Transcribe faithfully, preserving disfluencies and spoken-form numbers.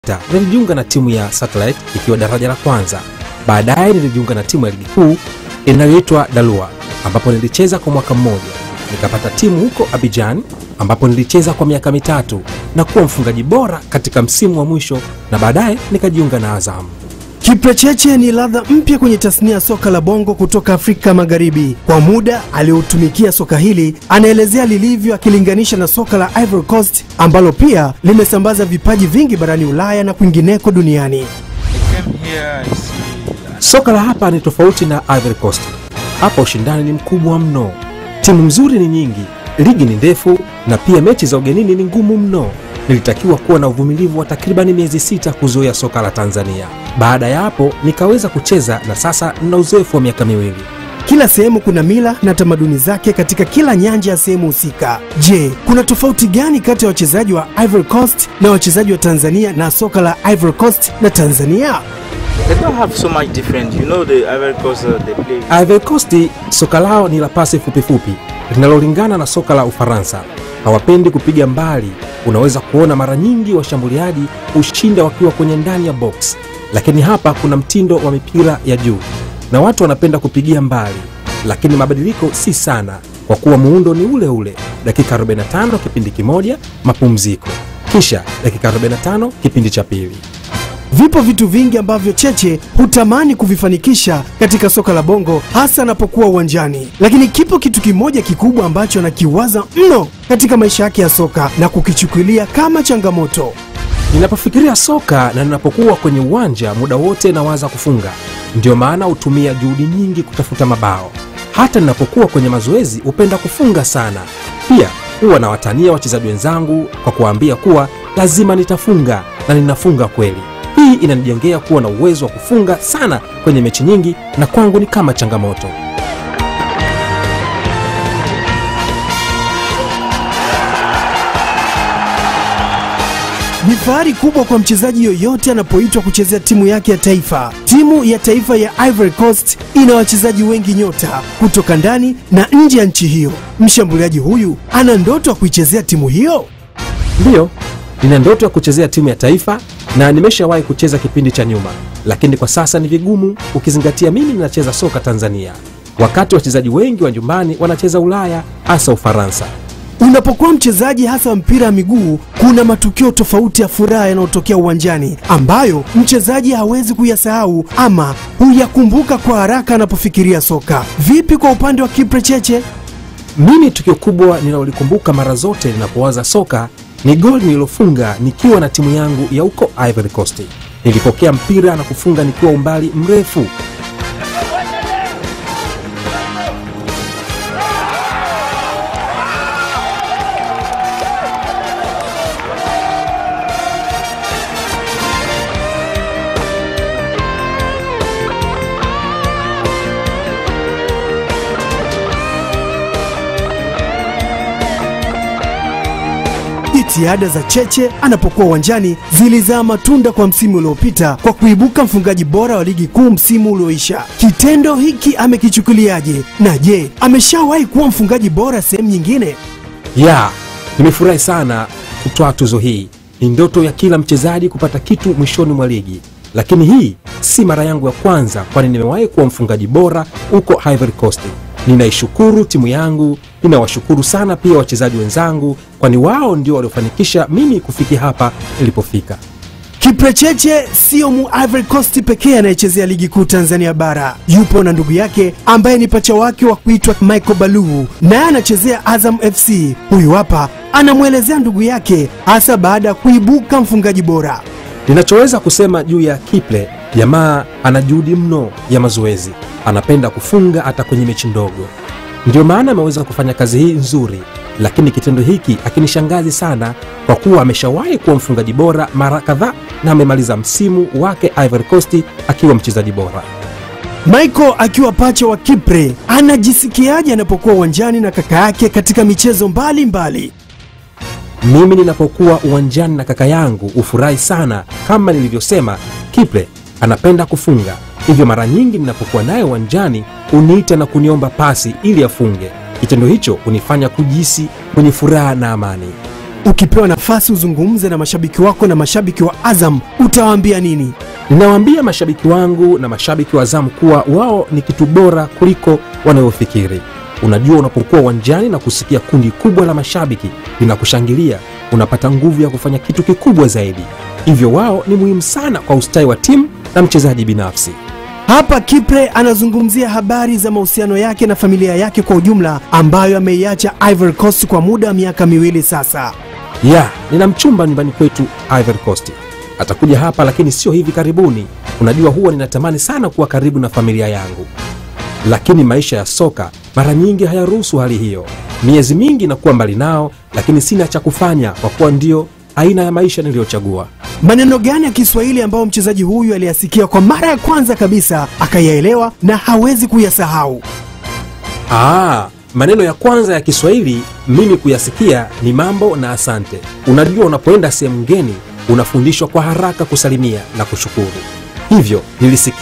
Nilijiunga na timu ya Satellite ikiwa daraja la kwanza. Baadaye nilijiunga na timu ya ligi kuu inayoitwa Dalua ambapo nilicheza kwa mwaka mmoja. Nikapata timu huko Abidjan ambapo nilicheza kwa miaka mitatu na kuwa mfungaji bora katika msimu wa mwisho, na baadaye nikajiunga na Azam. Kipre Cheche ni ladha mpya kwenye tasnia ya soka la bongo kutoka Afrika Magharibi. Kwa muda aliotumikia soka hili, anaelezea lilivyo akilinganisha na soka la Ivory Coast ambalo pia limesambaza vipaji vingi barani Ulaya na kwingineko duniani. Soka la hapa ni tofauti na Ivory Coast. Hapa ushindani ni mkubwa mno. Timu nzuri ni nyingi, ligi ni ndefu na pia mechi za ugenini ni ngumu mno. Nilitakiwa kuwa na uvumilivu wa takriban miezi sita kuzoea soka la Tanzania. Baada ya hapo nikaweza kucheza na sasa nina uzoefu wa miaka miwili. Kila sehemu kuna mila na tamaduni zake katika kila nyanja ya sehemu husika. Je, kuna tofauti gani kati ya wachezaji wa Ivory Coast na wachezaji wa Tanzania na soka la Ivory Coast na Tanzania? They don't have so much different. You know the Ivory Coast uh, they play. Ivory Coast soka lao ni la pasi fupi fupi linalolingana na soka la Ufaransa. Hawapendi kupiga mbali. Unaweza kuona mara nyingi washambuliaji ushinda wakiwa kwenye ndani ya box. Lakini hapa kuna mtindo wa mipira ya juu na watu wanapenda kupigia mbali, lakini mabadiliko si sana kwa kuwa muundo ni ule ule. Dakika arobaini na tano kipindi kimoja, mapumziko, kisha dakika arobaini na tano kipindi cha pili. Vipo vitu vingi ambavyo Cheche hutamani kuvifanikisha katika soka la bongo hasa anapokuwa uwanjani, lakini kipo kitu kimoja kikubwa ambacho anakiwaza mno katika maisha yake ya soka na kukichukulia kama changamoto. Ninapofikiria soka na ninapokuwa kwenye uwanja muda wote nawaza kufunga. Ndio maana hutumia juhudi nyingi kutafuta mabao. Hata ninapokuwa kwenye mazoezi hupenda kufunga sana. Pia huwa nawatania wachezaji wenzangu kwa kuwaambia kuwa lazima nitafunga, na ninafunga kweli. Hii inanijengea kuwa na uwezo wa kufunga sana kwenye mechi nyingi, na kwangu ni kama changamoto. Ni fahari kubwa kwa mchezaji yoyote anapoitwa kuchezea timu yake ya taifa. Timu ya taifa ya Ivory Coast ina wachezaji wengi nyota kutoka ndani na nje ya nchi hiyo. Mshambuliaji huyu ana ndoto ya kuichezea timu hiyo? Ndio, nina ndoto ya kuchezea timu ya taifa na nimeshawahi kucheza kipindi cha nyuma, lakini kwa sasa ni vigumu ukizingatia mimi ninacheza soka Tanzania, wakati wachezaji wengi wa nyumbani wanacheza Ulaya, hasa Ufaransa. Unapokuwa mchezaji hasa wa mpira wa miguu, kuna matukio tofauti ya furaha yanayotokea uwanjani ambayo mchezaji hawezi kuyasahau ama huyakumbuka kwa haraka anapofikiria soka. Vipi kwa upande wa Kipre Cheche? Mimi tukio kubwa ninalolikumbuka mara zote ninapowaza soka ni goli nililofunga nikiwa na timu yangu ya huko Ivory Coast. Nilipokea mpira na kufunga nikiwa umbali mrefu. Jitihada za Cheche anapokuwa uwanjani zilizaa matunda kwa msimu uliopita kwa kuibuka mfungaji bora wa ligi kuu msimu ulioisha. Kitendo hiki amekichukuliaje? Na je, ameshawahi kuwa mfungaji bora sehemu nyingine? Ya, nimefurahi sana kutoa tuzo hii. Ni ndoto ya kila mchezaji kupata kitu mwishoni mwa ligi. Lakini hii si mara yangu ya kwanza, kwani nimewahi kuwa mfungaji bora huko Ivory Coast. Ninaishukuru timu yangu, ninawashukuru sana pia wachezaji wenzangu, kwani wao ndio waliofanikisha mimi kufikia hapa nilipofika. Kipre Cheche sio mu Ivory Coast pekee anayechezea ligi kuu Tanzania bara. Yupo na ndugu yake ambaye ni pacha wake wa kuitwa Michael Balu, naye anachezea Azam F C. Huyu hapa anamuelezea ndugu yake hasa baada ya kuibuka mfungaji bora. Ninachoweza kusema juu ya Kipre, jamaa ana juhudi mno ya mazoezi. Anapenda kufunga hata kwenye mechi ndogo. Ndio maana ameweza kufanya kazi hii nzuri, lakini kitendo hiki akinishangazi sana kwa kuwa ameshawahi kuwa mfungaji bora mara kadhaa na amemaliza msimu wake Ivory Coast akiwa mchezaji bora. Michael akiwa pacha wa Kipre anajisikiaje anapokuwa uwanjani na kaka yake katika michezo mbali mbali? Mimi ninapokuwa uwanjani na kaka yangu ufurahi sana. Kama nilivyosema, Kipre anapenda kufunga. Hivyo mara nyingi ninapokuwa naye uwanjani uniita na kuniomba pasi ili afunge. Kitendo hicho hunifanya kujihisi mwenye furaha na amani. Ukipewa nafasi uzungumze na mashabiki wako na mashabiki wa Azam, utawaambia nini? Ninawaambia mashabiki wangu na mashabiki wa Azam kuwa wao ni kitu bora kuliko wanayofikiri. Unajua, unapokuwa uwanjani na kusikia kundi kubwa la mashabiki linakushangilia, unapata nguvu ya kufanya kitu kikubwa zaidi. Hivyo wao ni muhimu sana kwa ustawi wa timu na mchezaji binafsi. Hapa Kipre anazungumzia habari za mahusiano yake na familia yake kwa ujumla, ambayo ameiacha Ivory Coast kwa muda wa miaka miwili sasa. Ya, nina mchumba nyumbani kwetu Ivory Coast. Atakuja hapa lakini sio hivi karibuni. Unajua, huwa ninatamani sana kuwa karibu na familia yangu, lakini maisha ya soka mara nyingi hayaruhusu hali hiyo. Miezi mingi nakuwa mbali nao, lakini sina cha kufanya kwa kuwa ndio aina ya maisha niliyochagua. Maneno gani ya Kiswahili ambayo mchezaji huyu aliyasikia kwa mara ya kwanza kabisa akayaelewa na hawezi kuyasahau? Ah, maneno ya kwanza ya Kiswahili mimi kuyasikia ni mambo na asante. Unajua, unapoenda sehemu ngeni unafundishwa kwa haraka kusalimia na kushukuru. Hivyo nilisikia